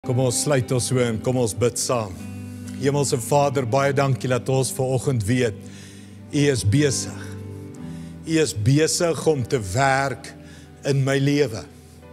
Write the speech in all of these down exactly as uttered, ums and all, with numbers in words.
Kom ons sluit ons so en kom ons bid saam. Hemelse Vader, baie dankie dat ons vanoggend weet, U is besig. U is besig om te werk in my lewe.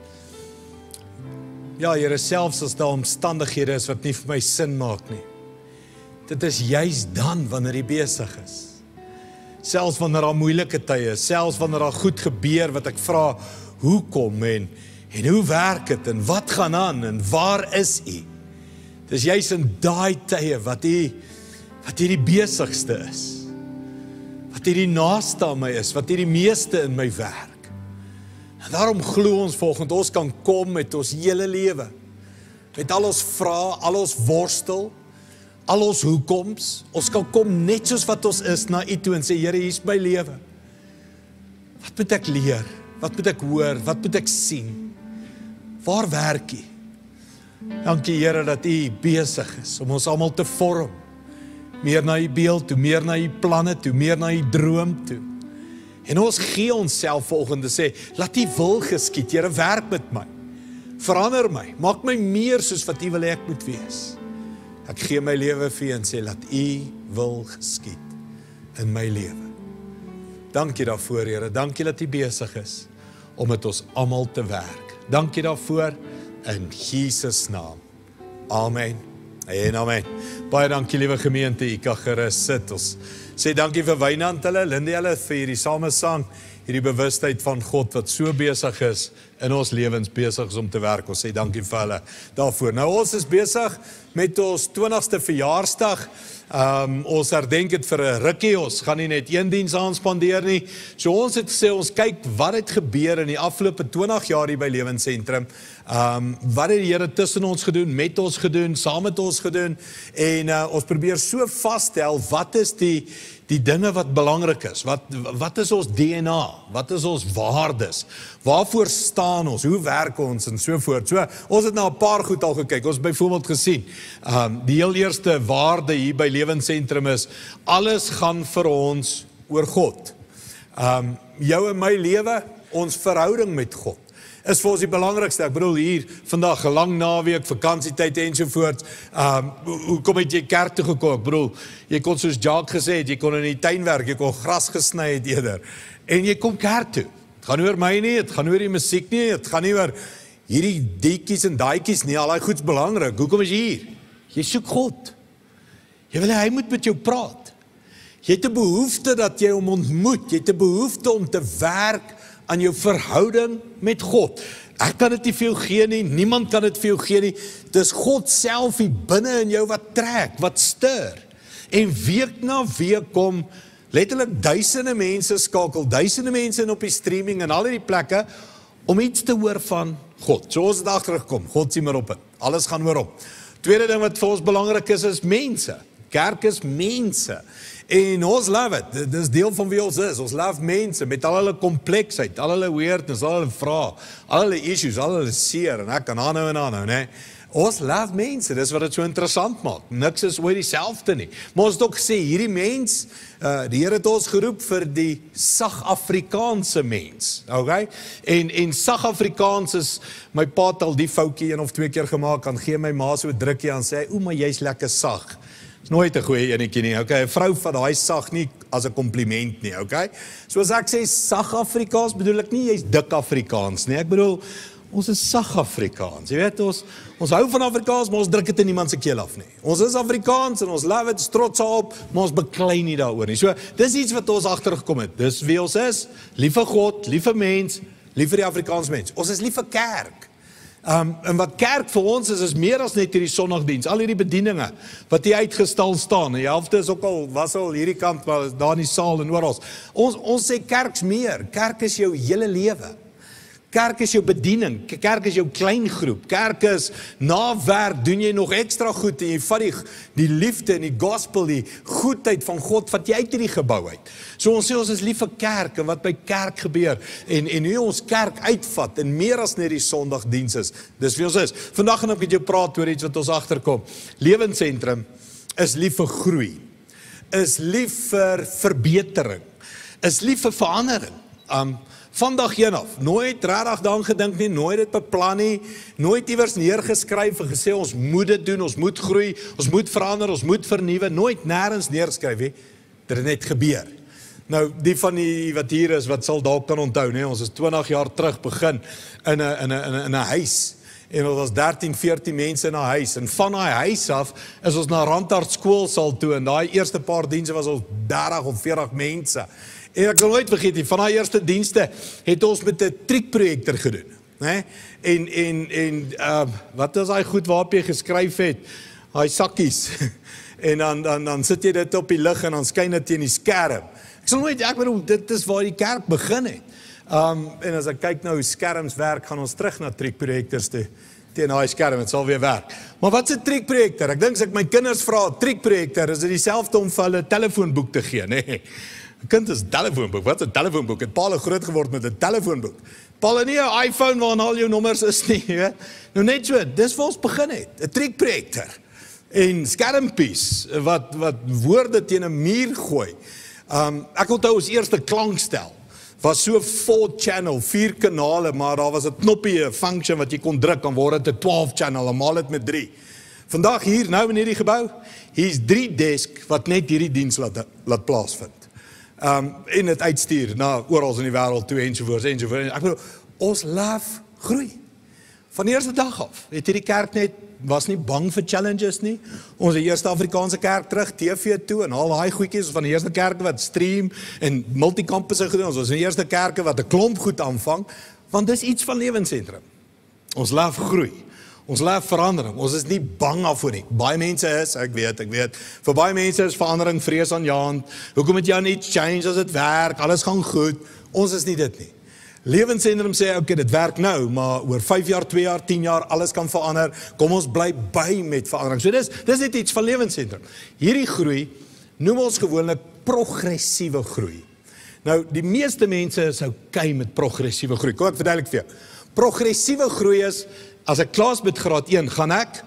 Ja, Here, selfs as daar omstandighede is wat nie vir my sin maak nie. Dit is juist dan wanneer U besig is. Selfs wanneer daar moeilike tye is, selfs wanneer daar goed gebeur wat ek vra, hoe kom en En hoe werk het, en wat gaan aan, en waar is U? Dis juist in daai tye wat U, wat U die besigste is, wat U die naaste aan my is, wat U die meeste in my werk. En daarom glo ons volgend, ons kan kom met ons hele lewe, met al ons vrae, al ons worstel, al ons hoekoms, ons kan kom net soos wat ons is na U toe en sê, Here, hier is my lewe. Wat moet ek leer? Wat moet ek hoor? Wat moet ek sien? Waar werk U? Dankie Here dat U besig is om ons almal te vorm. Meer na U beeld toe, meer na U planne toe, meer na U droom toe. En ons gee onsself volgende sê, laat U wil geskied, Here, werk met my. Verander my, maak my meer soos wat U wil hê ek moet wees. Ek gee my lewe vir U en sê, laat U wil geskied in my lewe. Dankie daarvoor, Here, dankie dat U besig is om met ons almal te werk. Dankie daarvoor in Jesus naam. Amen. En amen. Baie dankie liewe gemeente, u kan gerus sit. Ons sê dankie vir Wynand hulle, Lindy hulle vir hierdie samesang, hierdie bewustheid van God wat so besig is in ons lewens, besig is om te werk. Ons sê dankie vir hulle daarvoor. Nou ons is besig met ons twintigste verjaarsdag. Um, ons herdenk het vir 'n rukkie, ons gaan nie net een diens aanspandeer nie. So ons het gesê, ons kyk wat het gebeur in die afgelope twintig jaar hier by Lewensentrum. Um, wat het die Here tussen ons gedoen, met ons gedoen, saam met ons gedoen, en uh, ons probeer so vasstel, wat is die die dinge wat belangrik is, wat, wat is ons D N A, wat is ons waardes, waarvoor staan ons, hoe werk ons en so voort. So, ons het nou 'n paar goed al gekyk, ons het byvoorbeeld gesien, um, die heel eerste waarde hier by Lewensentrum is, alles gaan vir ons oor God. Um, jou en my lewe, ons verhouding met God, is vir ons die belangrikste. Ek bedoel hier, vandag, 'n lang naweek, vakansietyd ensovoorts. Um, hoe kom het jy kerk toe gekom? Ek bedoel, jy kon soos Jacques gesê het, jy kon in die tuin werk, jy kon gras gesny het eerder, en jy kom kerk toe. Het gaan nie oor my nie, het gaan nie oor die musiek nie, het gaan nie oor hierdie dietjies en daaikies nie, al die goeds belangrik. Hoekom is jy hier? Jy soek God. Jy wil hy moet met jou praat. Jy het 'n behoefte dat jy hom ontmoet, jy het 'n behoefte om te werk aan jou verhouding met God. Ek kan dit nie veel gee nie, niemand kan dit veel gee nie. Dis God self hier binne in jou wat trek, wat stuur. En week na week kom letterlik duisende mense skakel, duisende mense in op die streaming en al die plekke om iets te hoor van God. So ons het agtergekom, God sien maar op het. Alles gaan oor hom. Tweede ding wat vir ons belangrik is, is mense. Kerk is mense. En ons love it, dit is deel van wie ons is, ons love mense, met al hulle kompleksheid, al hulle weirdness, al hulle vrae, al hulle issues, al hulle seer, en ek kan aanhou en aanhou, nee. Ons love mense, dis wat dit so interessant maak, niks is ooit dieselfde nie. Maar ons het ook gesê, hierdie mens, uh, die Here het ons geroep vir die Sag-Afrikaanse mens, okay? En, en Sag-Afrikaans is, my pa het al die foutjie een of twee keer gemaak, kan gee my ma so 'n drukkie aan, sê, o, maar jy's lekker sag. Nooit 'n goeie enetjie nie, okay? 'n Vrou van daai sag nie as 'n kompliment nie, okay? So as ek sê Sag-Afrikaans, bedoel ek nie jy's dik Afrikaans nie. Ek bedoel ons is Sag-Afrikaans. Jy weet ons ons hou van Afrikaans, maar ons druk dit in niemand se keel af nie. Ons is Afrikaans en ons love it, trots op, maar ons beklei nie daaroor nie. So dis iets wat ons agtergekom het. Dis wie ons is. Lief vir God, lief vir mens, lief vir die Afrikaans mens. Ons is lief vir kerk. Um, en wat kerk vir ons is, is meer as net hierdie sonnagdiens, al hierdie bedieninge, wat hier uitgestal staan, en die helfte is ook al, was al hierdie kant, maar daar in die saal en oral. Ons, ons sê kerk's meer, kerk is jou hele lewe. Kerk is jou bediening, kerk is jou kleingroep, kerk is na werk, doen jy nog ekstra goed, en jy vat die, die liefde en die gospel, die goedheid van God, wat jy uit die gebou uit. So ons sê ons is lief vir kerk, en wat by kerk gebeur, en, en hoe ons kerk uitvat, en meer as net die sondagdiens is, dis wie ons is. Vandag gaan ek met jou praat oor iets wat ons agterkom. Lewensentrum is lief vir groei, is lief vir verbetering, is lief vir verandering. Um, Vandag heen af, nooit regtig daaraan gedink nie, nooit dit beplan nie, nooit iewers neergeskryf en gesê ons moet dit doen, ons moet groei, ons moet verander, ons moet vernuwe, nooit nêrens neerskryf nie, dit het net gebeur. Nou, die van die wat hier is, wat sal dalk kan onthou, nee, ons is twintig jaar terug begin in 'n in 'n in 'n in 'n huis. En ons was dertien, veertien mense in 'n huis. En van daai huis af is ons na Randhart skoolsaal toe. En daai eerste paar dienste was ons dertig of veertig mense. En ek sal nooit vergeet nie, van daai eerste dienste het ons met 'n triekprojektor gedoen, né? En en en uh, wat is daai goed waarop jy geskryf het? Daai sakkies. En dan dan dan sit jy dit op die lig en dan skyn dit teen die skerm. Ek sal nooit, ek bedoel, dit is waar die kerk begin het. Um, en as ek kyk nou hoe skerms werk, gaan ons terug na triekprojektors toe. Teen daai skerm, het sal weer werk. Maar wat is 'n triekprojektor? Ek dink as ek my kinders vra, triekprojektor, is dit dieselfde om vir hulle 'n telefoonboek te gee, nee. 'n Kind is 'n telefoonboek. Wat is 'n telefoonboek? Het Paul groot geword met 'n telefoonboek. Paul nie 'n iPhone waarin al jou nommers is nie, weet? Nou net so, dis waar ons begin het, 'n triekprojektor. En skermpies wat wat woorde teen 'n muur gooi. Um, ek onthou ons eerste klankstel was so four channel, vier kanale, maar daar was 'n knoppie, 'n function wat jy kon druk, dan word dit 'n twaalf channel, en maal dit met drie. Vandag hier, nou in hierdie gebou, hier's drie desk wat net hierdie diens laat, laat plaasvind. Um, en het uitstuur na oral in die wêreld toe, ensovoorts, ensovoorts. Ek bedoel, ons love groei. Van die eerste dag af, het hierdie kerk net, was nie bang vir challenges nie. Ons die eerste Afrikaanse kerk terug, T V toe, en al daai goedjies, van die eerste kerke wat stream, en multicampusse gedoen, ons was die eerste kerke wat 'n klomp goed aanvang, want dis iets van Lewensentrum. Ons love groei, ons love verandering, ons is nie bang daarvoor nie. Baie mense is, ek weet, ek weet, vir baie mense is verandering vrees aan jaand, hoekom het jy nie change as dit werk, alles gaan goed, ons is nie dit nie. Lewensentrum sê, oké, okay, dit werk nou, maar oor vyf jaar, twee jaar, tien jaar, alles kan verander, kom ons bly by met verandering. So dis, dis net iets van Lewensentrum. Hierdie groei, noem ons gewoonlik progressiewe groei. Nou, die meeste mense is oukei met progressiewe groei. Kom ek verduidelik vir jou. Progressiewe groei is, as ek klaar is met graad een, gaan ek,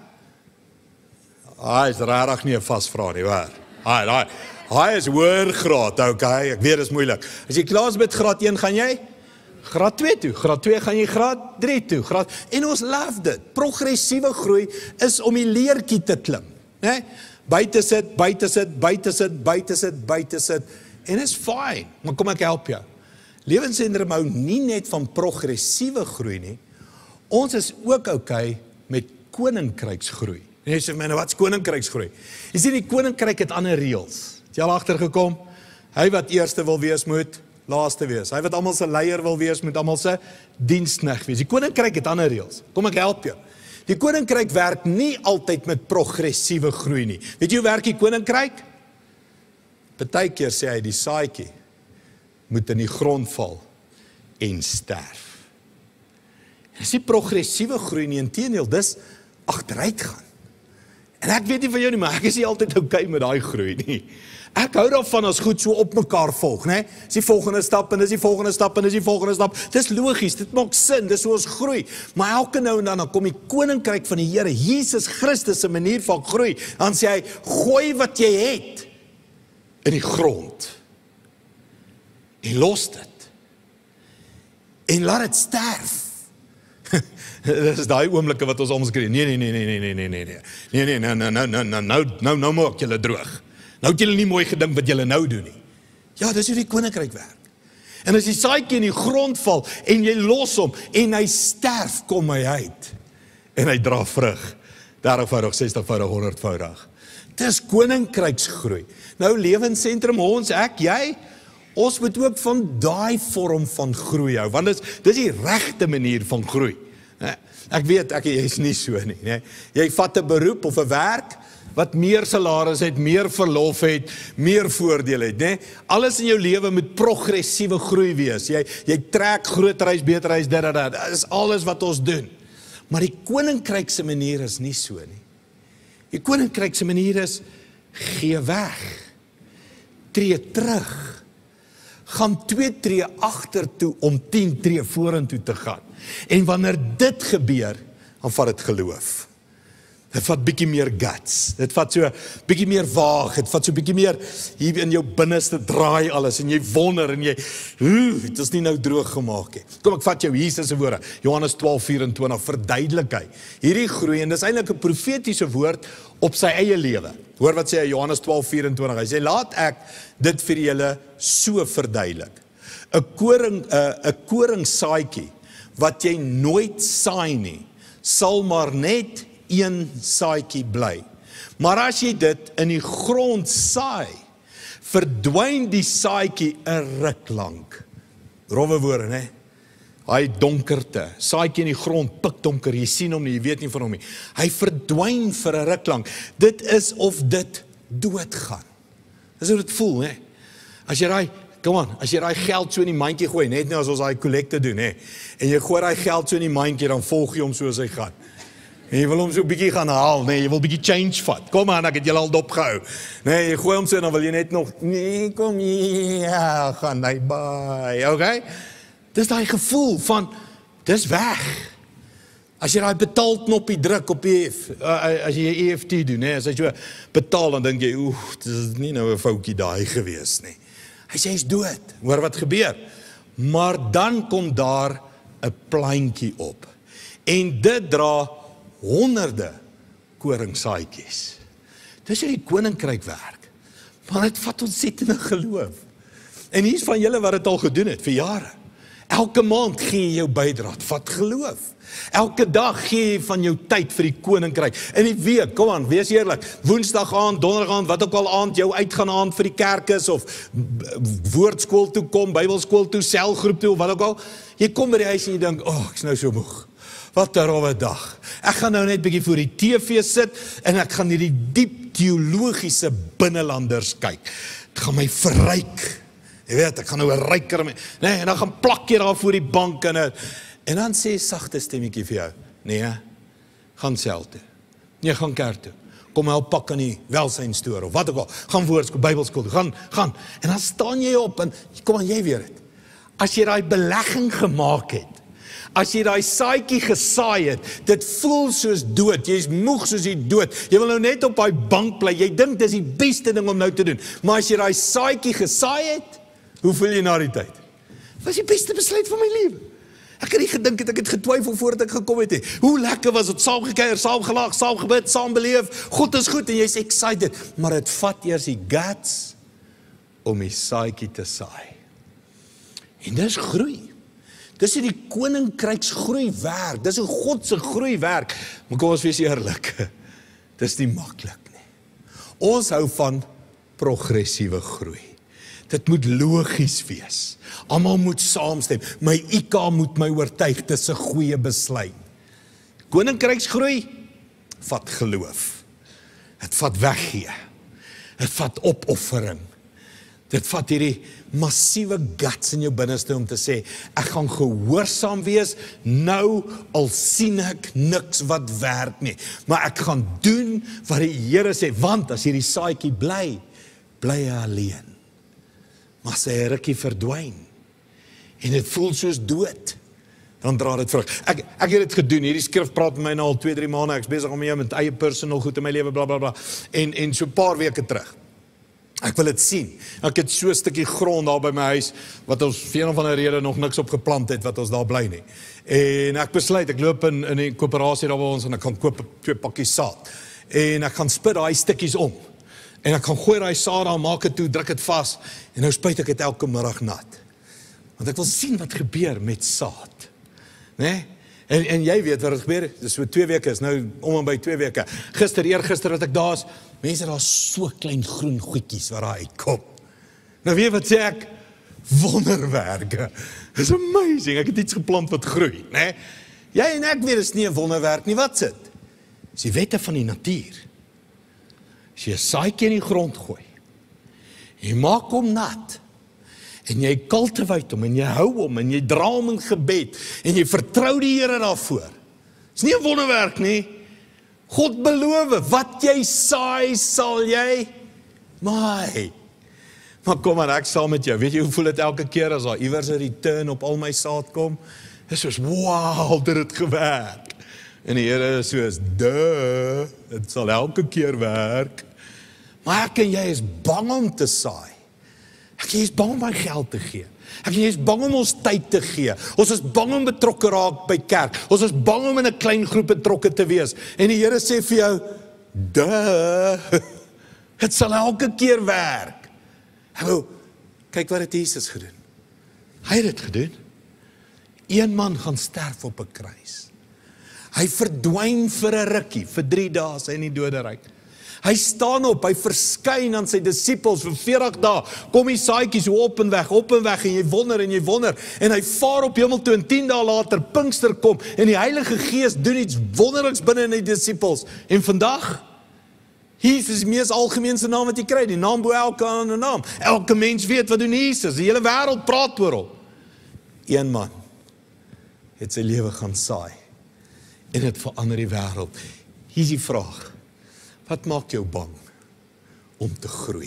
hy is rarig nie 'n vasvra nie, waar? Hy, hy, hy is hoër graad, oké, okay, ek weet dit is moeilik. As jy klaar is met graad een, gaan jy? Graad twee toe, graad twee gaan jy graad drie toe, graad, en ons love dit. Progressiewe groei is om die leertjie te klim, né? Buite sit, buite sit, buite sit, buite sit, buite sit, en is fine, maar kom ek help jou. Lewensentrum hou nie net van progressiewe groei nie, ons is ook okay met koninkryksgroei. En jy sê, myne, wat is koninkryksgroei? Jy sê, die koninkryk het ander reëls. Het jy al agtergekom? Hy wat eerste wil wees, moet laaste wees. Hy wat almal se leier wil wees, moet almal se diensknegt wees. Die koninkryk het ander reëls. Kom ek help jou. Die koninkryk werk nie altyd met progressiewe groei nie. Weet jy hoe werk die koninkryk? Partykeer sê hy die saadjie moet in die grond val en sterf. Dis nie progressiewe groei nie, inteendeel, dis agteruit gaan. En ek weet nie van jou nie, maar ek is nie altyd okay met daai groei nie. Ek hou daarvan as goed so op mekaar volg, né? Dis die volgende stap en dis die volgende stap en dis die volgende stap. Dis logies, dit maak sin, dis hoe ons groei. Maar elke nou en dan dan kom die koninkryk van die Here, Jesus Christus se manier van groei. Dan sê hy, gooi wat jy het in die grond. En los dit. En laat dit sterf. Dit is daai oomblikke wat ons almal skree. Nee, nee, nee, nee, nee, nee, nee, nee. Nee, nee, nou, nou, nou, nou, nou, nou, nou, nou maak julle droog. Nou het julle nie mooi gedink wat julle nou doen nie. Ja, dis hoe die koninkryk werk. En as die saadjie in die grond val en jy los hom en hy sterf, kom hy uit. En hy dra vrug. dertigvoudig, sestigvoudig, honderdvoudig. Dis koninkryksgroei. Nou Lewensentrum, ons, ek, jy, ons moet ook van daai vorm van groei hou, want dis, dis die regte manier van groei. Ek weet, ek is nie so nie, nee. Jy vat 'n beroep of 'n werk, wat meer salaris het, meer verlof het, meer voordeel het, né? Alles in jou lewe moet progressiewe groei wees. Jy jy trek groter huis, beter huis, dit dit dit. Dit is alles wat ons doen. Maar die koninkryk se manier is nie so nie. Die koninkryk se manier is gee weg. Tree terug. Gaan twee tree agtertoe om tien tree vorentoe te gaan. En wanneer dit gebeur, dan vat dit geloof. Dit vat bietjie meer guts. Dit vat so bietjie meer waag. Dit vat so bietjie meer hier in jou binneste draai alles en jy wonder en jy oeh, dit is nie nou droog gemaak nie. Kom ek vat jou Jesus se woorde. Johannes twaalf vyf-en-twintig verduidelik hy. Hierdie groei en dis eintlik 'n profetiese woord op sy eie lewe. Hoor wat sê hy Johannes twaalf vyf-en-twintig. Hy sê laat ek dit vir julle so verduidelik. 'n Koring 'n 'n koringsaadjie wat jy nooit saai nie, sal maar net een saadjie bly. Maar as jy dit in die grond saai, verdwyn die saadjie 'n ruk lank. Rowwe woorde, né? Hy donkerte, saadjie in die grond, pikdonker, jy sien hom nie, jy weet nie van hom nie. Hy verdwyn vir 'n ruk lank. Dit is of dit doodgaan. Dis hoe dit voel, né? As jy daai Kom aan, as jy daai geld so in die mandjie gooi, net nou as ons daai kollekte doen, hè, en jy gooi daai geld so in die mandjie, dan volg jy hom soos hy gaan. En jy wil hom so 'n bietjie gaan haal, nee, jy wil 'n bietjie change vat. Kom aan, ek het julle al dopgehou. Nee, jy gooi hom so en dan wil jy net nog, nee, kom hier, ja, gaan hy by, okay? Dis daai gevoel van, dis weg. As jy daai betaalknoppie druk op die, uh, as jy E F T doen, nee, as jy so betaal, dan dink jy, oeh, dit is nie nou 'n foutjie daai gewees nie. Hy sê, hy's dood. Hoor wat gebeur. Maar dan kom daar 'n plantjie op. En dit dra honderde koringsaadjies. Dis hoe die koninkryk werk. Maar dit vat ontsettende geloof. En hier's van julle wat dit al gedoen het vir jare. Elke maand gee jy jou bydrae, vat geloof. Elke dag gee jy van jou tyd vir die koninkryk. In die week, kom aan, wees eerlik, woensdag aand, donderdag aand, wat ook al aand, jou uitgaan aand vir die kerk is, of woordskool toe kom, bybelskool toe, selgroep toe, of wat ook al. Jy kom by die huis en jy dink, oh, ek is nou so moeg. Wat 'n rowwe dag. Ek gaan nou net bietjie voor die T V sit, en ek gaan hierdie diep teologiese binnelanders kyk. Dit gaan my verryk. Jy weet, ek gaan nou 'n ryker, nee, en dan gaan plak jy daar voor die bank, en, en dan sê sagte stemmetjie vir jou, nee, gaan sel toe, nee, gaan kerk toe, kom help pak aan die welsynstoor, of wat ook al, gaan woordskool, bybelskool toe, gaan, gaan, en dan staan jy op, en kom aan, jy weet het, as jy daai belegging gemaak het, as jy daai saadjie gesaai het, dit voel soos dood, jy is moeg soos die dood, jy wil nou net op daai bank bly, jy dink dis die beste ding om nou te doen, maar as jy daai saadjie gesaai het, hoe voel jy na die tyd? Was die beste besluit van my lewe. Ek het nie gedink het, ek het getwyfel voordat ek gekom het. Hoe lekker was het, saam gekuier, saam gelag, saam gebid, saam beleef, God is goed en jy's excited, maar het vat eers die guts om die saadjie te saai. En dis groei. Dis hoe die koninkryks groei werk, dis hoe God se groei werk, maar kom ons wees eerlik, dis nie maklik nie. Ons hou van progressiewe groei. Dit moet logies wees. Almal moet saamstem. My I Q moet my oortuig, dit is 'n goeie besluit. Koninkryksgroei vat geloof. Dit vat weggee. Dit vat opoffering. Dit vat hierdie massiewe guts in jou binneste om te sê, ek gaan gehoorsaam wees, nou al sien ek niks wat werk nie. Maar ek gaan doen wat die Here sê, want as hierdie saadjie bly, bly hy alleen. Maar sy rukkie verdwyn, en dit voel soos dood, dan dra dit vrug. Ek, ek het dit gedoen, hierdie skrif praat met my nou al twee, drie maande, ek is besig om mee met eie personal goed in my lewe, bla bla bla, en, en so 'n paar weke terug, ek wil dit sien, ek het so 'n stukkie grond daar by my huis, wat ons vir een of ander rede nog niks op geplant het, wat ons daar bly nie, en ek besluit, ek loop in, in die koöperasie daar by ons, en ek gaan koop twee pakkies saad, en ek gaan spit daai stukkies om, en ek gaan gooi daai saad aan, maak dit toe, druk dit vas, en nou spuit ek dit elke middag nat. Want ek wil sien wat gebeur met saad. Nee? En, en jy weet wat het gebeur, dit is so twee weke, is nou om en by twee weke. Gister, eergister wat ek daar is, mense, daar is so klein groen goedjies wat daar uitkom. Nou weet wat sê ek? Wonderwerke. Dit is amazing, ek het iets geplant wat groei. Nee? Jy en ek weet, is nie 'n wonderwerk nie, wat sit? Dis die wette van die natuur. As jy 'n saadjie in die grond gooi, jy maak hom nat, en jy kultiveer hom, en jy hou hom, en jy dra hom in gebed, en jy vertrou die Here daarvoor. Dis nie 'n wonderwerk nie. God beloof, wat jy saai, sal jy maai. Maar kom maar, ek saam met jou, weet jy hoe voel dit elke keer, as daar iewers 'n return op al my saad kom? Dis soos, wow, dit het gewerk. En die Here is soos, duh, dit sal elke keer werk. Maar ek en jy is bang om te saai. Ek en jy is bang om my geld te gee. Ek en jy is bang om ons tyd te gee. Ons is bang om betrokke raak by kerk. Ons is bang om in 'n klein groep betrokke te wees. En die Here sê vir jou, duh, dit sal elke keer werk. Hallo, kyk wat het Jesus gedoen. Hy het dit gedoen. Een man gaan sterf op 'n kruis. Hy verdwyn vir 'n rukkie, vir drie dae is hy in die doderyk. Hy staan op, hy verskyn aan sy disippels vir veertig dae, kom die saadjies op en weg, op en weg, en jy wonder en jy wonder, en hy vaar op hemel toe, en tien dae later, Pinkster kom, en die Heilige Gees doen iets wonderliks binne in die disippels, en vandag, Jesus is die mees algemeenste naam wat jy kry, die naam bo elke ander naam, elke mens weet wat doen Jesus, die hele wêreld praat oor hom. Een man het sy lewe gaan saai, en het verander die wêreld. Hier is die vraag, wat maak jou bang om te groei?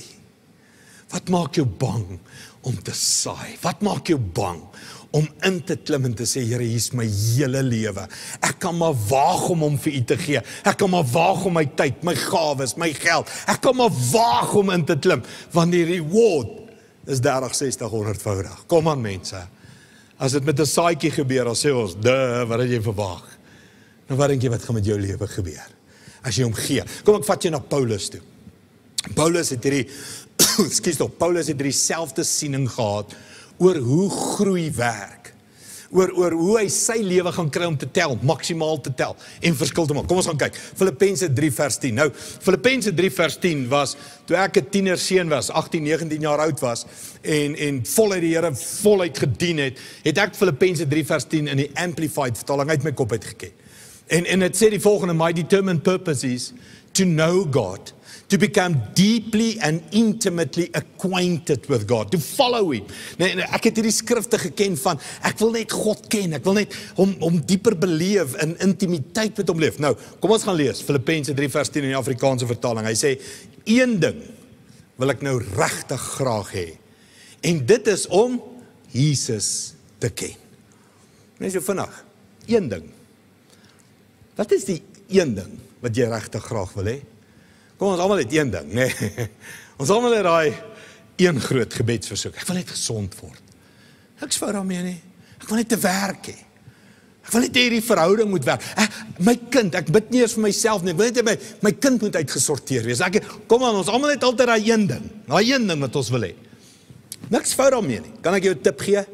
Wat maak jou bang om te saai? Wat maak jou bang om in te klim en te sê, Here, hier is my hele lewe. Ek kan maar waag om hom vir u te gee. Ek kan maar waag om my tyd, my gawes, my geld. Ek kan maar waag om in te klim, want die reward is dertig, sestig, honderdvoudig. Kom aan mense. As dit met 'n saadjie gebeur, dan sê ons, duh, wat het jy verwag? Nou wat dink jy wat gaan met jou lewe gebeur? As jy hom gee. Kom ek vat jy na Paulus toe. Paulus het hierdie, ekskuus tog, Paulus het hierdie selfde siening gehad oor hoe groei werk. Oor, oor hoe hy sy lewe gaan kry om te tel, maksimaal te tel en verskil te maak. Kom ons gaan kyk. Filippense drie vers tien. Nou, Filippense drie vers tien was, toe ek 'n tiener seun was, agttien, negentien jaar oud was, en, en voluit die Here voluit gedien het, het ek Filippense drie vers tien in die Amplified vertaling uit my kop uitgeken. En, en het sê die volgende, my determined purpose is to know God, to become deeply and intimately acquainted with God, to follow him. Nee, nee, ek het hierdie skrifte geken van, ek wil net God ken, ek wil net hom, hom dieper beleef, in intimiteit met hom leef. Nou, kom ons gaan lees, Filippense drie vers tien in die Afrikaanse vertaling. Hy sê, een ding wil ek nou regtig graag hê, en dit is om Jesus te ken. Net so vinnig, een ding. Wat is die een ding wat jy regtig graag wil hê? Kom, ons almal het een ding, nee. Ons almal het daai een groot gebedsversoek. Ek wil net gesond word. Ek sou daarmee nie. Ek wil net te werk hê. Ek wil net hierdie verhouding moet werk. Ek, my kind, ek bid nie eens vir myself nie. Ek wil net my, my kind moet uitgesorteer wees. Ek, kom aan, ons almal het altyd daai een ding. Daai een ding wat ons wil hê. Niks fout daarmee nie. Kan ek jou 'n tip gee?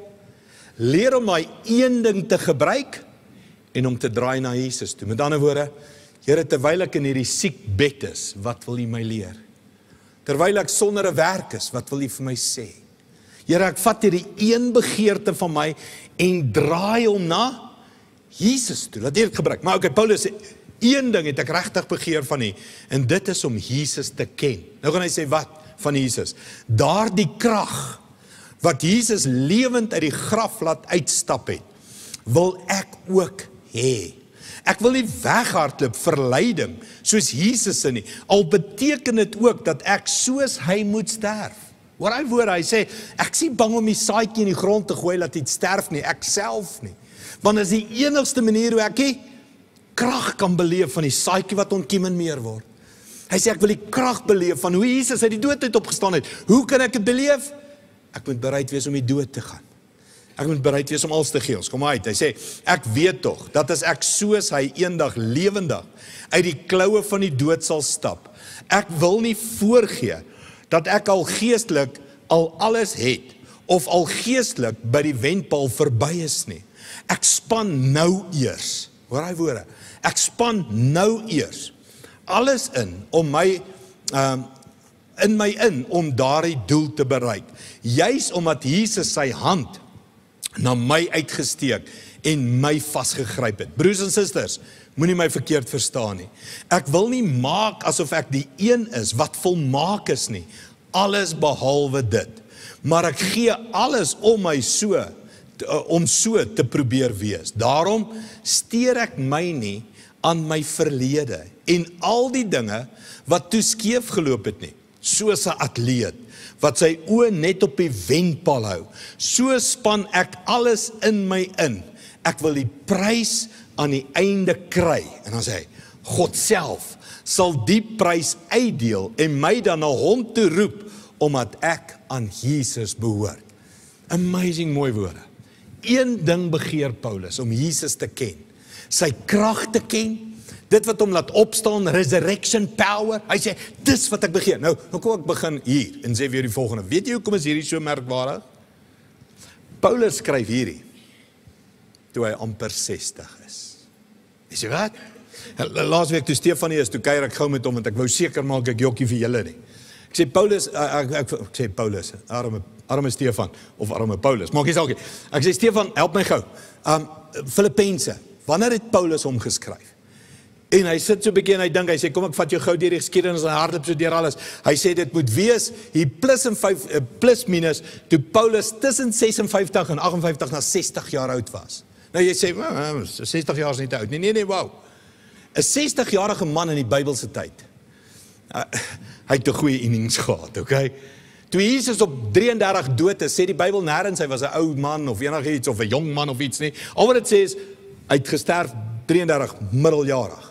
Leer om daai een ding te gebruik en om te draai na Jesus toe. Met ander woorde, Here, terwyl ek in hierdie siek bed is, wat wil U my leer? Terwyl ek sonder 'n werk is, wat wil U vir my sê? Here, ek vat hierdie een begeerte van my en draai hom na Jesus toe. Laat dit gebruik. Maar okay, Paulus sê, een ding het ek regtig begeer van U, en dit is om Jesus te ken. Nou gaan hy sê, wat van Jesus? Daardie krag wat Jesus lewend uit die graf laat uitstap het, wil ek ook hê. Ek wil nie weghardloop verleiding soos Jesus in nie. Al beteken dit ook dat ek soos hy moet sterf. Hoor hy woorde, hy sê, ek is nie bang om die saadjie in die grond te gooi laat dit sterf nie, ek self nie. Want is die enigste manier hoe ek die krag kan beleef van die saadjie wat ontkiem en meer word. Hy sê ek wil die krag beleef van hoe Jesus uit die dood uit opgestaan het. Hoe kan ek dit beleef? Ek moet bereid wees om die dood te gaan. Ek moet bereid wees om alles te gee. Ons kom uit. Hy sê, ek weet tog, dat as ek soos hy eendag lewendig uit die kloue van die dood sal stap, ek wil nie voorgee, dat ek al geestelik al alles het, of al geestelik by die wendpaal verby is nie. Ek span nou eers, hoor hy woorde, ek span nou eers, alles in, om my, um, in my in, om daardie doel te bereik. Juis omdat Jesus sy hand na my uitgesteek en my vasgegryp het. Broers en susters, moenie my verkeerd verstaan nie. Ek wil nie maak asof ek die een is wat volmaak is nie. Alles behalwe dit. Maar ek gee alles om my so, om so te probeer wees. Daarom steur ek my nie aan my verlede en al die dinge wat toe skeef geloop het nie. Soos 'n atleet wat sy oë net op die wendpaal hou. So span ek alles in my in. Ek wil die prys aan die einde kry, en dan sê hy, God self sal die prys uitdeel en my dan na hom toe roep, omdat ek aan Jesus behoort. Amazing mooi woorde. Een ding begeer Paulus, om Jesus te ken, sy krag te ken, dit wat hom laat opstaan, resurrection power, hy sê, dis wat ek begeer. Nou, nou kom ek begin hier, en sê weer die volgende, weet jy hoekom is hierdie so merkwaardig? Paulus skryf hierdie, toe hy amper sestig is. Is jy wat? Laas week toe Stefanie is, toe kuier ek gou met hom, want ek wou seker maak ek jokkie vir julle nie. Ek sê Paulus, ek, ek, ek sê Paulus, arme, arme Stefan, of arme Paulus, maak jy saak nie. Ek sê Stefan, help my gou. Um, Filippense, wanneer het Paulus hom geskryf? En hy sit so 'n bietjie en hy dink, hy sê, kom ek vat jou gou deur die geskiedenis en hardloop so deur alles. Hy sê dit moet wees, hier plus en vyf, plus minus, toe Paulus tussen ses en vyftig en agt en vyftig na sestig jaar oud was. Nou jy sê, well, sestig jaar is nie te oud. Nee, nee, nee, wauw. 'n sestig-jarige man in die Bybelse tyd. Uh, hy het 'n goeie innings gehad, okay? Toe Jesus op drieëndertig dood is, sê die Bybel nêrens hy was 'n ou man of enigiets of 'n jong man of iets nie. Al wat dit sê is hy het gesterf drieëndertig middeljarig.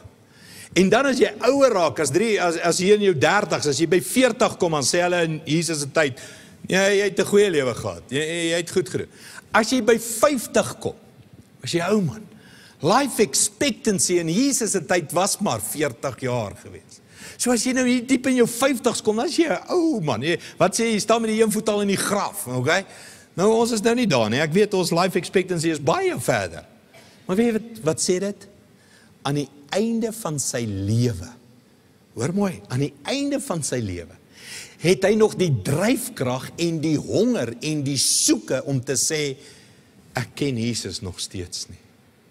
En dan as jy ouer raak, as, drie, as, as jy in jou dertigs, as jy by veertig kom, dan sê hulle in Jesus se tyd, ja, jy het 'n goeie lewe gehad, jy, jy het goed gedoen. As jy by vyftig kom, as jy ou man, life expectancy in Jesus se tyd was maar veertig jaar gewees. So as jy nou hier diep in jou vyftigs kom, dan is jy 'n ou man, jy, wat sê jy, jy staan met die een voet al in die graf, okay? Nou ons is nou nie daar nie, ek weet ons life expectancy is baie verder. Maar weet jy wat, wat sê dit? Aan die einde van sy lewe, hoor mooi, aan die einde van sy lewe, het hy nog die dryfkrag en die honger en die soeke om te sê, ek ken Jesus nog steeds nie.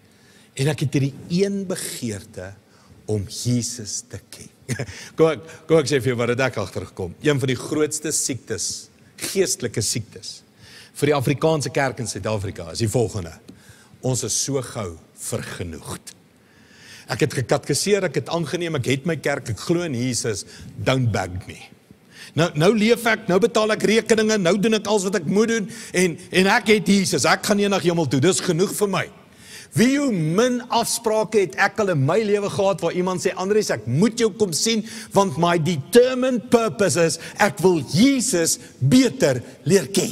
En ek het hierdie een begeerte om Jesus te ken. Kom ek, kom ek sê vir jou wat het ek agtergekom. Een van die grootste siektes, geestelike siektes, vir die Afrikaanse kerk in Suid-Afrika is die volgende. Ons is so gou vergenoegd. Ek het gekatkeseer, ek het aangeneem, ek het my kerk, ek glo in Jesus, don't bug me. Nou, nou leef ek, nou betaal ek rekeninge, nou doen ek alles wat ek moet doen, en, en ek het Jesus, ek gaan eendag hemel toe, dis genoeg vir my. Wie hoe min afsprake het ek al in my lewe gehad, waar iemand sê, Andries, ek moet jou kom sien, want my determined purpose is, ek wil Jesus beter leer ken.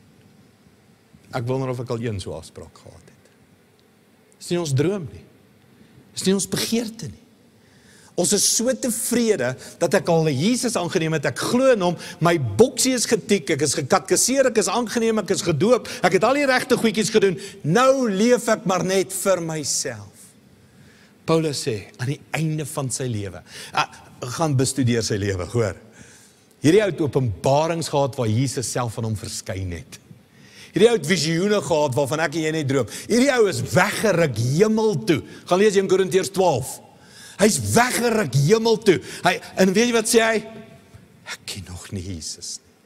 Ek wonder of ek al een so afspraak gehad het. Dis nie ons droom nie. Dis nie ons begeerte nie. Ons is so tevrede, dat ek al Jesus aangeneem het, ek glo in hom, my boksie is getik, ek is gekatkeseer, ek is aangeneem, ek is gedoop, ek het al die regte goedjies gedoen, nou leef ek maar net vir myself. Paulus sê, aan die einde van sy lewe, ah, gaan bestudeer sy lewe, hoor. Hierdie ou het openbarings gehad, waar Jesus self van hom verskyn het. Hierdie ou het visioene gehad, waarvan ek en jy net droom. Hierdie ou is weggeruk hemel toe. Gaan lees in Korintiërs twaalf. Hy is weggeruk hemel toe. Hy, en weet jy wat sê hy? Ek ken nog nie Jesus nie.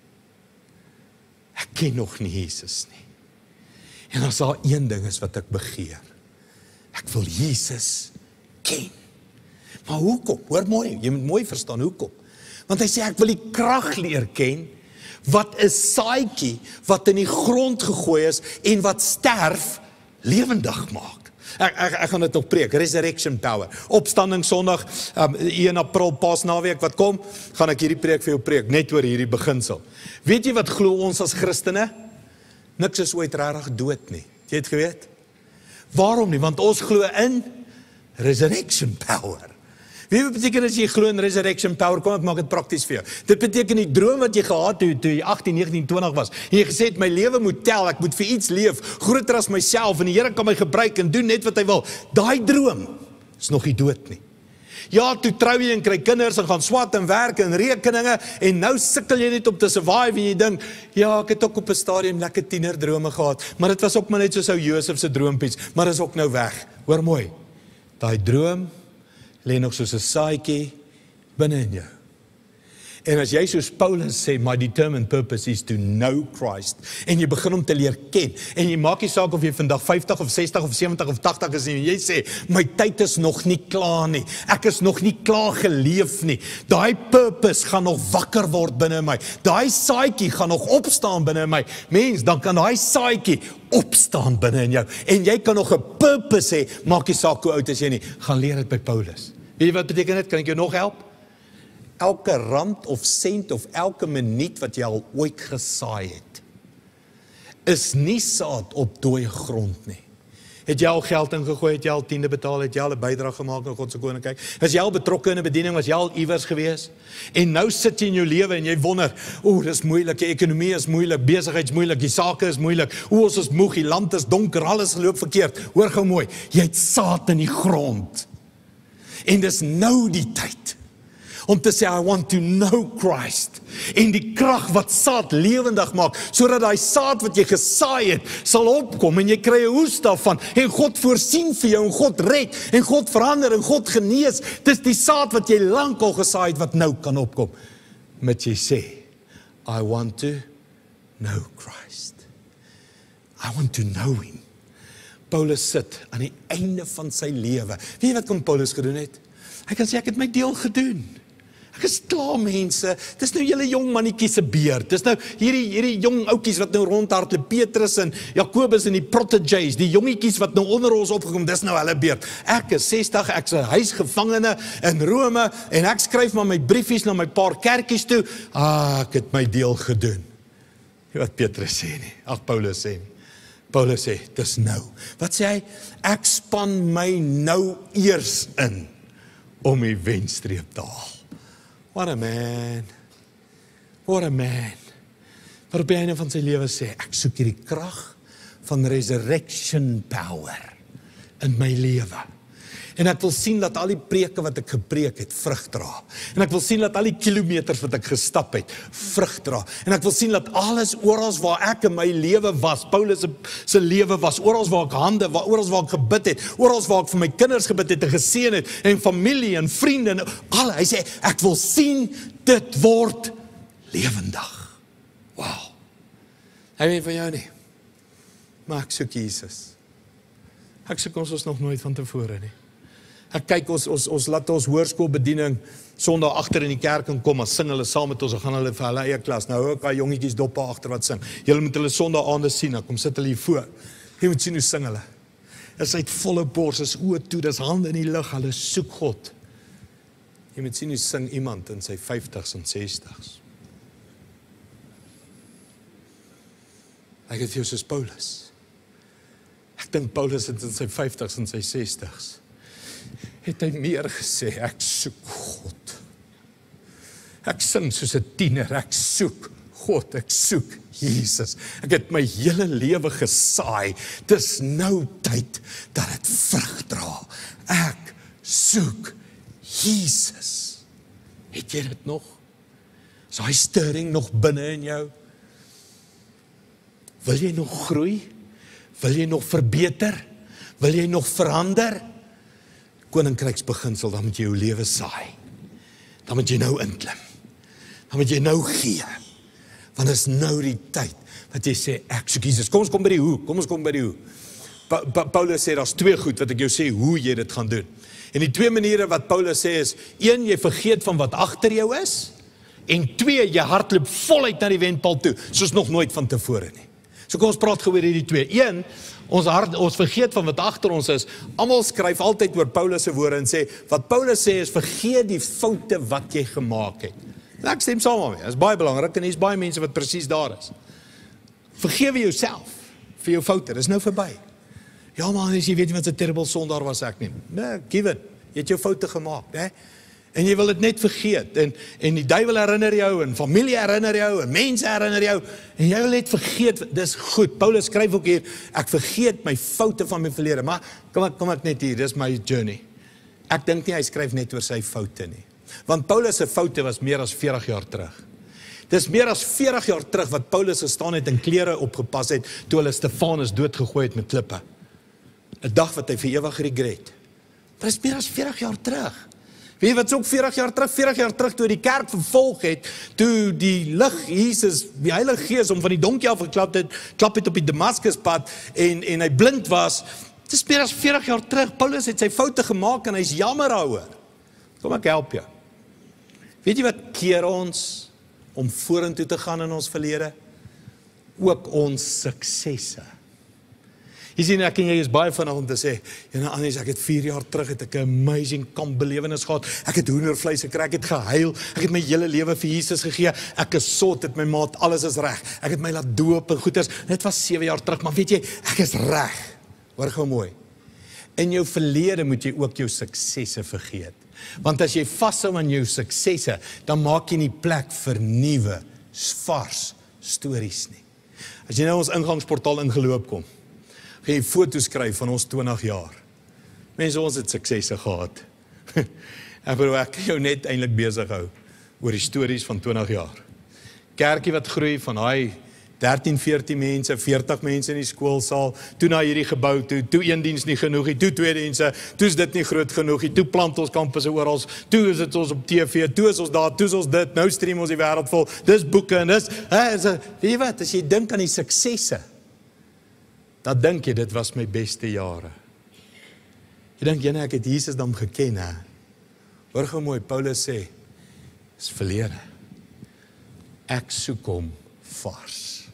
Ek ken nog nie Jesus nie. En as daar een ding is wat ek begeer, ek wil Jesus ken. Maar hoekom? Hoor mooi, jy moet mooi verstaan hoekom. Want hy sê ek wil die krag leer ken, wat 'n saadjie wat in die grond gegooi is en wat sterf lewendig maak. Ek, ek, ek gaan dit nog preek, resurrection power. Opstanding Sondag, um, een April Paasnaweek wat kom, gaan ek hierdie preek vir jou preek, net oor hierdie beginsel. Weet jy wat glo ons as Christene? Niks is ooit regtig dood nie. Jy het geweet? Waarom nie? Want ons glo in resurrection power. Wie beteken as jy glo in resurrection power? Kom ek maak dit prakties vir jou. Dit beteken die droom wat jy gehad het toe jy agttien, negentien, twintig was. En jy gesê het my lewe moet tel, ek moet vir iets leef groter as myself en die Here kan my gebruik en doen net wat hy wil. Daai droom is nog nie dood nie. Ja, toe trou jy en kry kinders en gaan swat en werk en rekeninge en nou sukkel jy net om te survive en jy dink, ja, ek het ook op 'n stadium lekker tienerdrome gehad, maar dit was ook maar net soos ou Josef se droompies, maar is ook nou weg. Hoor mooi. Daai droom lê nog soos 'n saadjie binne in jou. En as jy soos Paulus sê, my determined purpose is to know Christ, en jy begin om te leer ken, en jy maak nie saak of jy vandag vyftig of sestig of sewentig of tagtig is nie, en jy sê, my tyd is nog nie klaar nie, ek is nog nie klaar geleef nie, daai purpose gaan nog wakker word binne my, daai saadjie gaan nog opstaan binne my, mens, dan kan daai saadjie opstaan binne in jou, en jy kan nog 'n purpose hê, maak nie saak hoe oud is jy nie, gaan leer dit by Paulus. Weet jy wat beteken dit? Kan ek jou nog help? Elke rand of sent of elke minuut wat jy al ooit gesaai het, is nie saad op dooie grond nie. Het jy al geld ingegooi, het jy al tiende betaal, het jy al 'n bydrae gemaak in God se koninkryk? Was jy al betrokke in 'n bediening, was jy al iewers gewees? En nou sit jy in jou lewe en jy wonder, o, dis moeilik, die ekonomie is moeilik, besigheid is moeilik, die sake is moeilik, o, ons is moeg, die land is donker, alles geloop verkeerd. Hoor gou mooi, jy het saad in die grond. En dis nou die tyd om te sê, I want to know Christ, en die krag wat saad lewendig maak, sodat daai saad wat jy gesaai het, sal opkom, en jy kry 'n oes daarvan, en God voorsien vir jou, en God red, en God verander, en God genees. Dis die saad wat jy lank al gesaai het, wat nou kan opkom, met jy sê, I want to know Christ. I want to know him. Paulus sit aan die einde van sy lewe. Weet jy wat kon Paulus gedoen het? Hy kan sê, ek het my deel gedoen. Ek is klaar, mense, dis nou julle jong mannetjies se beurt, dis nou hierdie, hierdie jong oukies wat nou rondhardloop, Petrus en Jakobus en die proteges, die jongetjies wat nou onder ons opgekom, dis nou hulle beurt. Ek is sestig, ek is 'n huisgevangene in Rome, en ek skryf maar my briefies na my paar kerkies toe, ah, ek het my deel gedoen. Wat Petrus sê nie, ag Paulus sê nie. Paulus sê, dis nou. Wat sê hy? Ek span my nou eers in, om die wenstreep te haal. What a man, what a man, wat op die einde van sy lewe sê, ek soek hierdie krag van resurrection power in my lewe. En ek wil sien dat al die preke wat ek gepreek het, vrug dra. En ek wil sien dat al die kilometers wat ek gestap het, vrug dra. En ek wil sien dat alles oral waar ek in my lewe was, Paulus se lewe was, oral waar ek hande, oral waar ek gebid het, oral waar ek vir my kinders gebid het en geseën het, en familie en vriende, en al, hy sê, ek wil sien, dit word lewendig. Wow. Hy weet van jou nie, maar ek soek Jesus. Ek soek ons ons nog nooit van tevore nie. Ek kyk, ons, ons, ons laat ons hoërskoolbediening Sondag agter in die kerk en kom, en sing hulle saam met ons, en gaan hulle vir hulle eie klas. Nou ook al jongetjies doppe agter wat sing. Julle moet hulle Sondag aande sien, dan kom sit hulle hier voor. Jy moet sien hoe sing hulle. Is uit volle bors, is oë toe, dis hande in die lug, hulle soek God. Jy moet sien hoe sing iemand in sy vyftigs en sestigs. Ek het vir jou soos Paulus. Ek dink Paulus het in sy vyftigs en sy sestigs. Het hy meer gesê, ek soek God. Ek sing soos 'n tiener, ek soek God, ek soek Jesus. Ek het my hele lewe gesaai, dis nou tyd dat dit vrug dra. Ek soek Jesus. Het jy dit nog? Is daai stirring nog binne in jou? Wil jy nog groei? Wil jy nog verbeter? Wil jy nog verander? Koninkryksbeginsel, dan moet jy jou lewe saai. Dan moet jy nou inklim. Dan moet jy nou gee. Want is nou die tyd wat jy sê, ek soek Jesus. Kom ons kom by die hoe. Kom ons kom by die hoe. Pa, pa, Paulus sê, daar's twee goed wat ek jou sê, hoe jy dit gaan doen. En die twee maniere wat Paulus sê is, een, jy vergeet van wat agter jou is, en twee, jy hardloop voluit na die wenpaal toe, soos nog nooit van tevore nie. So kom ons praat gou oor hierdie twee. Een, ons hart, ons vergeet van wat agter ons is. Almal skryf altyd oor Paulus se woorde en sê, wat Paulus sê is, vergeet die foute wat jy gemaak het. En ek stem saam daarmee, dit is baie belangrik, en hier's baie mense wat presies daar is. Vergewe jouself vir jou foute, dit is nou verby. Ja man, as jy weet nie wat 'n terrible sondaar was ek nie. Nee, give it, jy het jou foute gemaak, né? En jy wil dit net vergeet, en, en die duiwel herinner jou, en familie herinner jou, en mense herinner jou, en jy wil net vergeet, dis goed. Paulus skryf ook hier, ek vergeet my foute van my verlede, maar kom ek, kom ek net hier, dis my journey. Ek dink nie, hy skryf net oor sy foute nie. Want Paulus se foute was meer as veertig jaar terug. Dis meer as veertig jaar terug wat Paulus gestaan het en klere opgepas het, toe hulle Stefanus doodgegooi het met klippe. 'n Dag wat hy vir ewig regret. Maar dis meer as veertig jaar terug. Weet jy wat is ook veertig jaar terug, veertig jaar terug, toe die kerk vervolg het, toe die lig, Jesus, die Heilige Gees, om van die donkie af geklap het, klap het op die Damaskuspad, en, en hy blind was, het is meer as veertig jaar terug, Paulus het sy foute gemaak, en hy is jammer daaroor. Kom ek help jou. Weet jy wat keer ons, om vorentoe te gaan in ons verlede? Ook ons suksesse. Jy sien, ek en jy is baie vinnig om te sê, ja, Annies, ek het vier jaar terug, het ek 'n amazing kampbelewenis gehad, ek het hoendervleis gekry, ek het gehuil, ek het my hele lewe vir Jesus gegee, ek is sot, het my maat, alles is reg, ek het my laat doop en goeders, dit was sewe jaar terug, maar weet jy, ek is reg, hoor gou mooi, in jou verlede moet jy ook jou suksesse vergeet, want as jy vashou aan jou suksesse, dan maak jy nie plek vir nuwe, vars stories nie. As jy nou ons ingangsportaal ingeloop kom, gaan jy foto's skryf van ons twintig jaar. Mense, ons het suksesse gehad. En bro, ek kan jou net eintlik besig hou oor die stories van twintig jaar. Kerkie wat groei van hy dertien, veertien mense, veertig mense in die skoolsaal, toe na hierdie gebou toe, toe een diens nie genoeg nie, toe twee dienste, toe is dit nie groot genoeg nie, toe plant ons kampusse oral, toe is dit ons op T V, toe is ons daar, toe is ons dit, nou stream ons die wêreld vol, dis boeke en dis, hè, is, weet jy wat, as jy dink aan die suksesse, dan dink jy, dit was my beste jare. Jy dink, jyne, ek het Jesus dan geken, hè? Hoor gou mooi, Paulus sê, is verlede. Ek soek hom vars.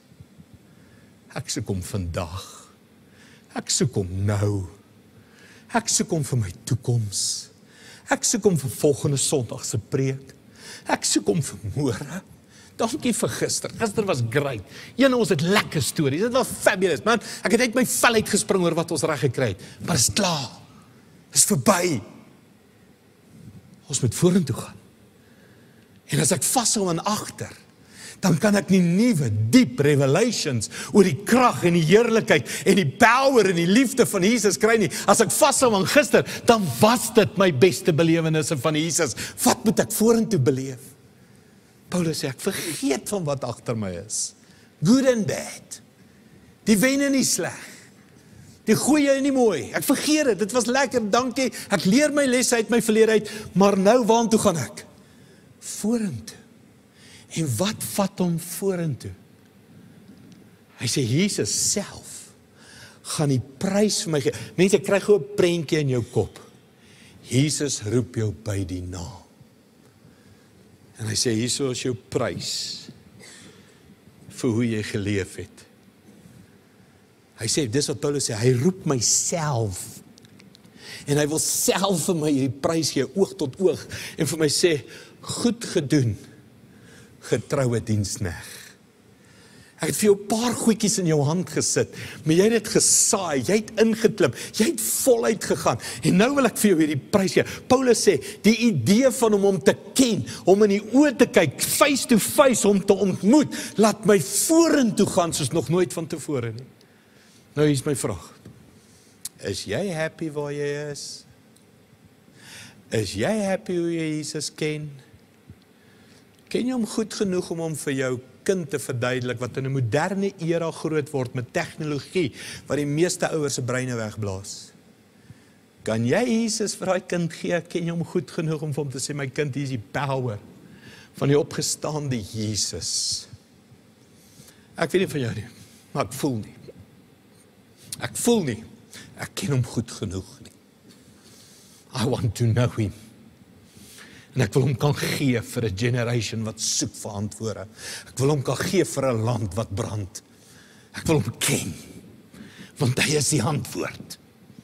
Ek soek hom vandag. Ek soek hom nou. Ek soek hom vir my toekoms. Ek soek hom vir volgende Sondag se preek. Ek soek hom vir môre. Dankie vir gister. Gister was great. Een, ons het lekker stories. Dit was fabulous. Man, ek het uit my vel uitgespring oor wat ons reg gekry het. Maar is klaar. Is verby. Ons moet vorentoe gaan. En as ek vashou aan agter, dan kan ek nie nuwe, diep revelations oor die krag en die heerlikheid en die power en die liefde van Jesus kry nie. As ek vashou aan gister, dan was dit my beste belewennisse van Jesus. Wat moet ek vorentoe beleef? Paulus sê, ek vergeet van wat agter my is. Good and bad. Die wen en die sleg. Die goeie en die mooi. Ek vergeet dit, dit was lekker, dankie. Ek leer my les uit my verlede uit, maar nou waartoe gaan ek? Vorentoe. En wat vat hom vorentoe? Hy sê, Jesus self gaan die prys vir my gee. Mense, kry gou 'n prentjie in jou kop. Jesus roep jou by die naam. En hy sê, hierso is jou prys vir hoe jy geleef het. Hy sê, dis wat Paulus sê, hy roep myself. En hy wil self vir my die prys gee, oog tot oog. En vir my sê, goed gedoen, getroue diensknegt. Ek het vir jou 'n paar goedjies in jou hand gesit, maar jy het dit gesaai, jy het ingeklim, jy het voluit gegaan, en nou wil ek vir jou hierdie prys gee. Paulus sê, die idee van hom om te ken, om in die oë te kyk, face to face, om te ontmoet, laat my vorentoe gaan, soos nog nooit van tevore nie. Nou hier is my vraag, is jy happy waar jy is? Is jy happy hoe jy Jesus ken? Ken jy hom goed genoeg om hom vir jou kind te verduidelik, wat in 'n moderne era groot word met tegnologie, wat die meeste ouers se breine wegblaas? Kan jy Jesus vir daai kind gee? Ken jy hom goed genoeg om vir hom te sê, my kind, hier is die power van die opgestaande Jesus? Ek weet nie van jou nie, maar ek voel nie. Ek voel nie, ek ken hom goed genoeg nie. I want to know him. En ek wil hom kan gee vir 'n generation wat soek vir antwoorde. Ek wil hom kan gee vir 'n land wat brand. Ek wil hom ken, want hy is die antwoord.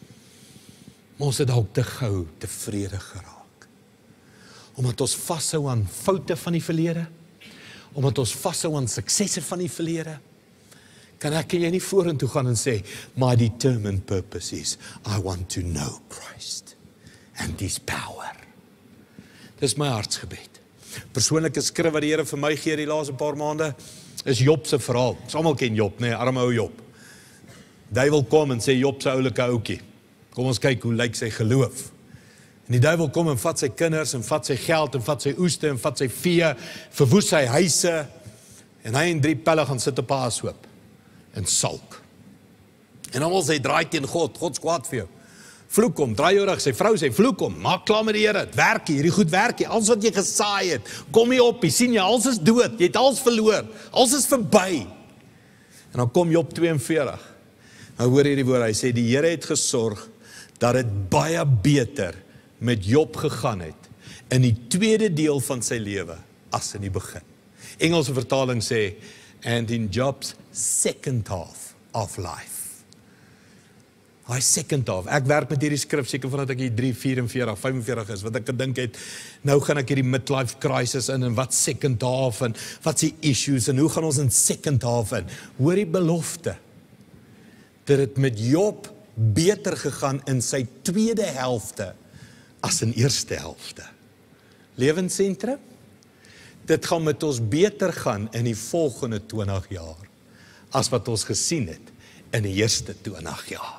Maar ons het dalk te gou tevrede geraak. Omdat ons vashou aan foute van die verlede, omdat ons vashou aan suksesse van die verlede, kan ek en jy nie vorentoe gaan en sê, my determined purpose is, I want to know Christ and his power. Dis my hartsgebed. Persoonlike skrif wat die Here vir my gee die laaste paar maande, is Job se verhaal. Ons almal ken Job, nee, arme ou Job. Duiwel kom en sê Job se oulike ouetjie, kom ons kyk hoe lyk sy geloof. En die duiwel kom en vat sy kinders, en vat sy geld, en vat sy oeste, en vat sy vee, verwoes sy huise, en hy en drie pelle gaan sit op 'n aashoop, en salk. En almal sê, draai teen God, God's kwaad vir jou. Vloek hom, draai jou rug, sy vrou sê, vloek hom, maak klaar met die Here, het werk hier, hierdie goed werk hier, alles wat jy gesaai het, kom jy op, jy sien jy, alles is dood, jy het alles verloor, alles is verby. En dan kom Job tweeënveertig, nou hoor hierdie woord, hy sê, die Here het gesorg, dat het baie beter met Job gegaan het, in die tweede deel van sy lewe, as in die begin. Engelse vertaling sê, and in Job's second half of life. Hy second half, ek werk met hierdie skrif, seker vandat ek hier drie, vierenveertig, vyfenveertig is, wat ek gedink het, nou gaan ek hierdie midlife crisis in, en wat second half, en wat is die issues, en hoe gaan ons in second half in? Hoor die belofte, dat het met Job beter gegaan in sy tweede helfte, as in eerste helfte. Lewensentrum, dit gaan met ons beter gaan in die volgende twintig jaar, as wat ons gesien het, in die eerste twintig jaar.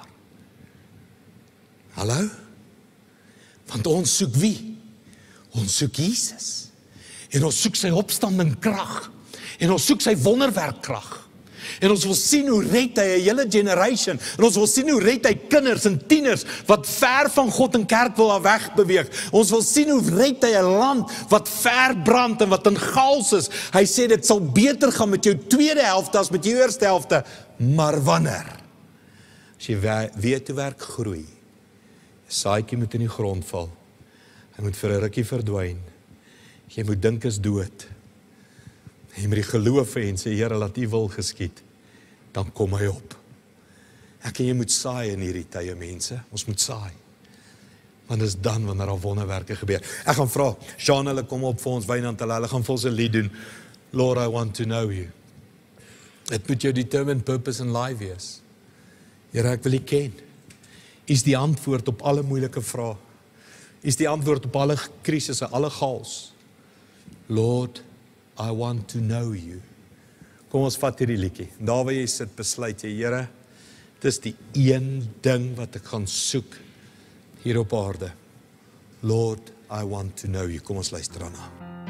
Hallo? Want ons soek wie? Ons soek Jesus. En ons soek sy opstanding krag. En ons soek sy wonderwerkkrag. En ons wil sien hoe red hy 'n hele generation. En ons wil sien hoe red hy kinders en tieners wat ver van God en kerk wil wegbeweeg. Ons wil sien hoe red hy 'n land wat ver brand en wat in chaos is. Hy sê dit sal beter gaan met jou tweede helfte as met jou eerste helfte. Maar wanneer? As jy weet hoe werk groei. Saadjie moet in die grond val. Hy moet vir 'n rukkie verdwyn. Jy moet dink is dood. Jy moet die geloof hê en sê, Here, laat U wil geskied. Dan kom hy op. Ek en jy moet saai in hierdie tye, mense. Ons moet saai. Want dis dan wanneer daar wonderwerke gebeur. Ek gaan vra, Jean, hulle kom op vir ons, Wynand, hulle, hulle gaan vir ons 'n lied doen. Lord, I want to know you. Dit moet jou determined purpose in life wees. Here, ek wil U ken. Is die antwoord op alle moeilike vrae. Is die antwoord op alle krisisse, alle chaos. Lord, I want to know you. Kom ons vat hierdie liedjie. Daar waar jy sit, besluit jy, Here, dis die een ding wat ek gaan soek hier op aarde. Lord, I want to know you. Kom ons luister daarna.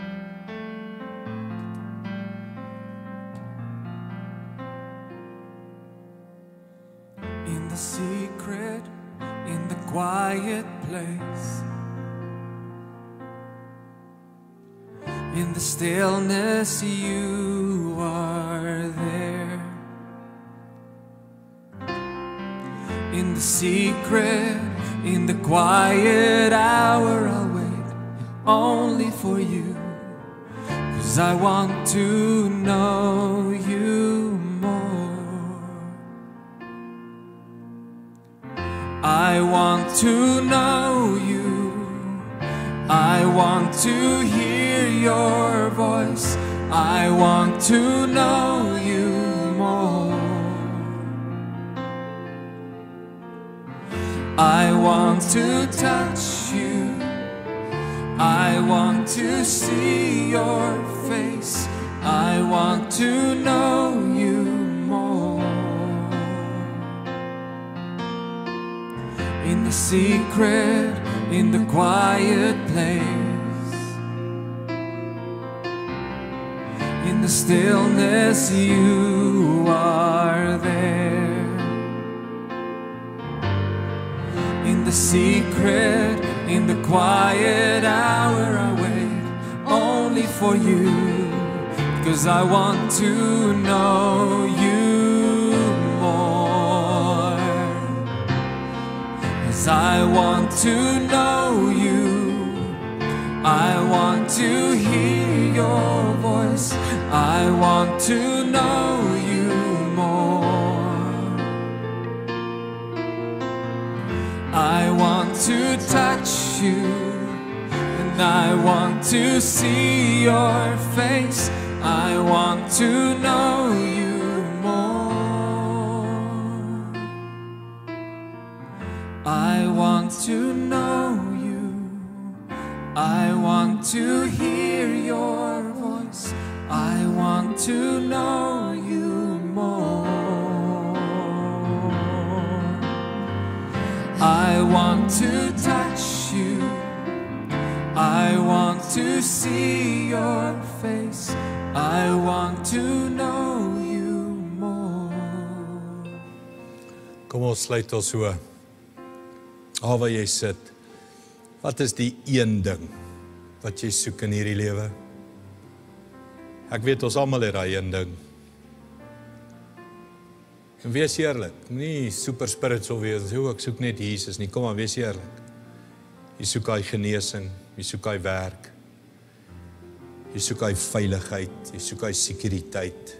In the secret, in the quiet place, in the stillness you are there. In the secret, in the quiet hour I'll wait only for you, 'cause I want to know you more. I want to know you. I want to hear your voice. I want to know you more. I want to touch you. I want to see your face. I want to know you more. In the secret, in the quiet place, in the stillness you are there. In the secret, in the quiet hour I wait only for you, 'cause I want to know you more. 'Cause I want to know you. I want to hear your voice. I want to know you more. I want to touch you, and I want to see your face. I want to know you more. I want to know you. I want to hear your voice. I want to know you more. I want to touch you. I want to see your face. I want to know you more. Kom ons sluit ons so Daar waar jy sit, wat is die een ding wat jy soek in hierdie lewe? Ek weet ons almal het daai een ding. En wees eerlik, nie super spiritual wees, en sê, o, ek soek net Jesus nie, kom aan, wees eerlik. Jy soek hy genesing, jy soek hy werk, jy soek hy veiligheid, jy soek hy sekuriteit.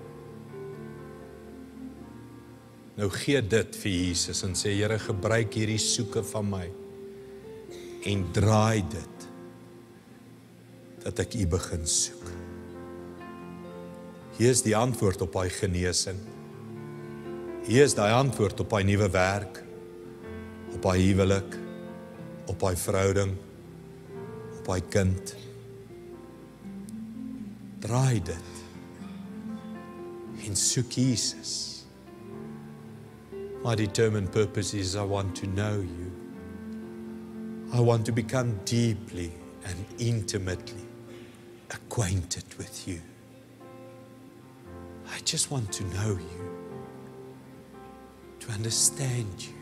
Nou gee dit vir Jesus en sê, Here, gebruik hierdie soeke van my en draai dit, dat ek U begin soek. Hier is die antwoord op hy genesing. Hier is die antwoord op hy nuwe werk, op hy huwelik, op hy verhouding, op hy kind. Draai dit en soek Jesus. My determined purpose is I want to know you. I want to become deeply and intimately acquainted with you. I just want to know you, to understand you.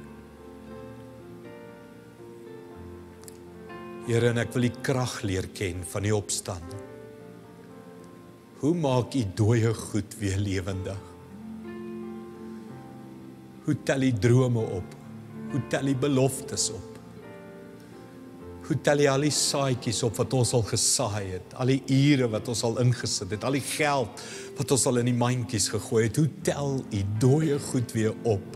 Here, en ek wil die krag leer ken van die opstanding. Hoe maak U dooie goed weer lewendig? Hoe tel U drome op? Hoe tel U beloftes op? Hoe tel jy al die saadjies op wat ons al gesaai het, al die ure wat ons al ingesit het, al die geld wat ons al in die mandjies gegooi het, hoe tel U dooie goed weer op?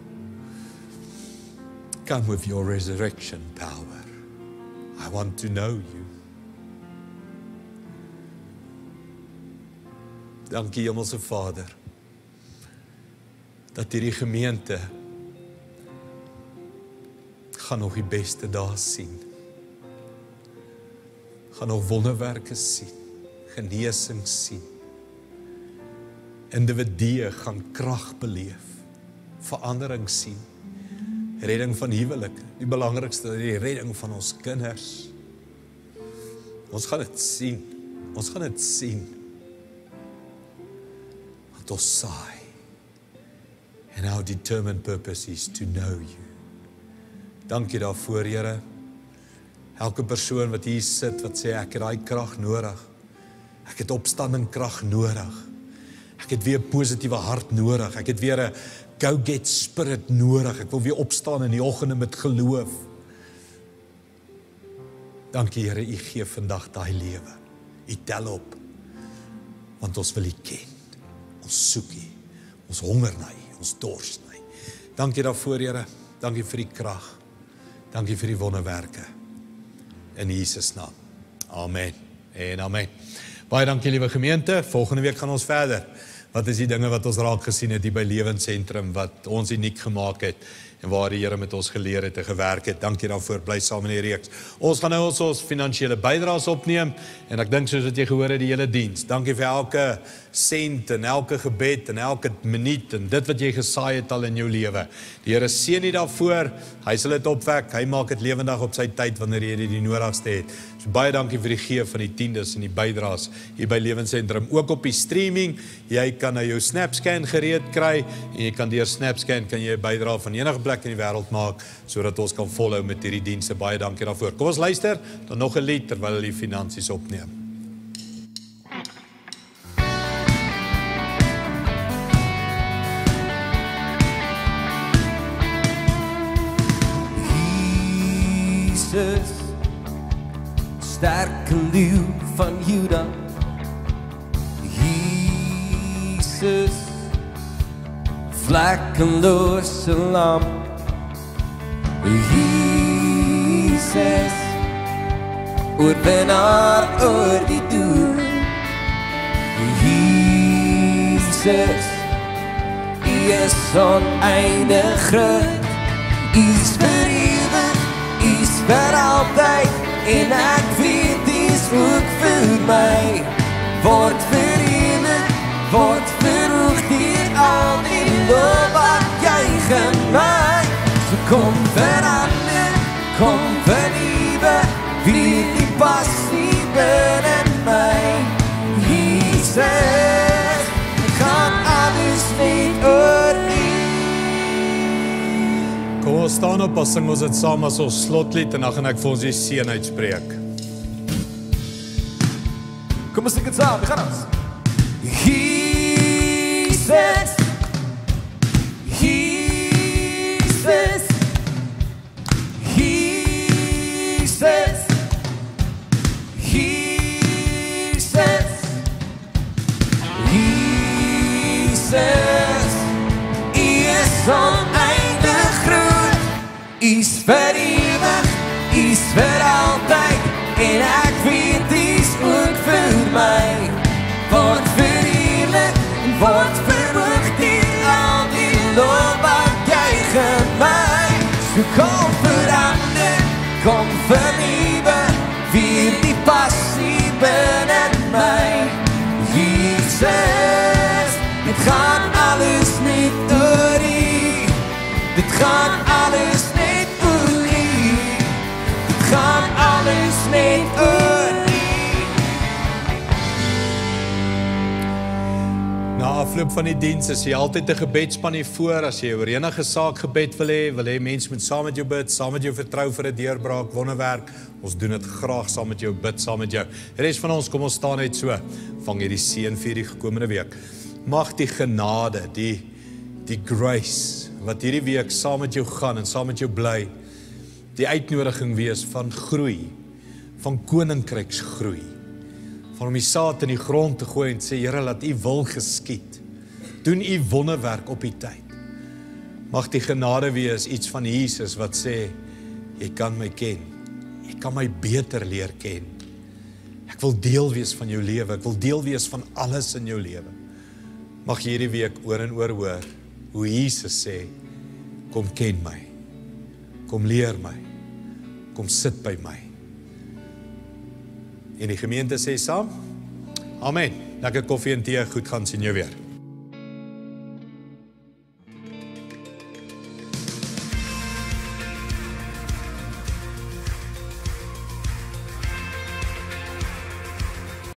Come with your resurrection power. I want to know you. Dankie Hemelse Vader, dat hierdie gemeente gaan nog die beste dae sien. Gaan nog wonderwerke sien, genesing sien. Individue gaan krag beleef, verandering sien, redding van huwelik, die belangrikste, die redding van ons kinders. Ons gaan dit sien, ons gaan dit sien, want ons saai, and our determined purpose is to know you. Dankie daarvoor, Here. Elke persoon wat hier sit, wat sê, ek het daai krag nodig. Ek het opstanding krag nodig. Ek het weer 'n positiewe hart nodig. Ek het weer 'n go-get spirit nodig. Ek wil weer opstaan in die oggende met geloof. Dankie, Here, U gee vandag daai lewe. U tel op. Want ons wil U ken. Ons soek U. Ons honger na U. Ons dors na U. Dankie daarvoor, Here. Dankie vir die krag. Dankie vir die wonderwerke. In Jesus naam. Amen. En amen. Baie dankie, liewe gemeente. Volgende week gaan ons verder. Wat is die dinge wat ons raak gesien het hier by Lewensentrum, wat ons uniek gemaak het, en waar die Here met ons geleer het en gewerk het. Dankie daarvoor, bly saam in die reeks. Ons gaan nou ons, ons finansiële bydraes opneem, en ek dink soos wat jy gehoor het, die hele diens. Dankie vir elke sent, en elke gebed, en elke minuut, en dit wat jy gesaai het al in jou lewe. Die Here seën U daarvoor, hy sal dit opwek, hy maak dit lewendig op sy tyd, wanneer jy dit die nodigste het. So baie dankie vir die gee van die tiendes en die bydraes hier by Lewensentrum. Ook op die streaming, jy kan nou jou SnapScan gereed kry, en jy kan deur SnapScan kan jy 'n bydrae van enige plek in die wêreld maak, sodat ons kan volhou met hierdie dienste. Baie dankie daarvoor. Kom ons luister, dan nog 'n lied terwyl hulle die finansies opneem. Jesus, sterke leeu van Juda. Jesus, vlekkelose lam. Jesus, oorwinnaar oor die dood. Jesus, U is oneindig groot. U is vir ewig, U is vir altyd, en ek weet U is ook vir my. Word verenig, word verhoog deur al die lof wat jy gemaak. So kom verander, kom vernuwe, wie die passie binne my. Jesus, gaan alles net oor U. Kom ons staan op, as sing ons dit saam as ons slotlied en dan gaan ek vir ons die seën uitspreek. Kom ons sing dit saam, we gaan ons. Jesus, Jesus, Jesus, Jesus, Jesus, U is oneindig groot, U is vir ewig, U is vir altyd, en ek weet U is ook vir my, word verheerlik, en word verhoog deur al die lof wat jy gemaak, so kom verander, kom vernuwe, weer die passie binne my, Jesus, dit gaan alles net oor U, dit gaan alles net oor U, dit gaan alles net oor U. Na afloop van die diens is jy altyd 'n gebedspan hier voor, as jy oor enige saak gebed wil hê, wil hê mense moet saam met jou bid, saam met jou vertrou vir 'n deurbraak, wonderwerk, ons doen dit graag saam met jou, bid saam met jou. Die res van ons, kom ons staan net so, vang hierdie seën vir die komende week. Mag die genade, die, die grace, wat hierdie week saam met jou gaan en saam met jou bly, die uitnodiging wees van groei, van koninkryksgroei, van om die saad in die grond te gooi en sê, Here, laat U wil geskied, doen U wonderwerk op die tyd. Mag die genade wees iets van Jesus wat sê, jy kan my ken, jy kan my beter leer ken, ek wil deel wees van jou lewe, ek wil deel wees van alles in jou lewe. Mag jy hierdie week oor en oor hoor, hoe Jesus sê, kom ken my, kom leer my, kom sit by my. En die gemeente sê saam, amen. Lekker koffie en thee, goed gaan sien jou weer.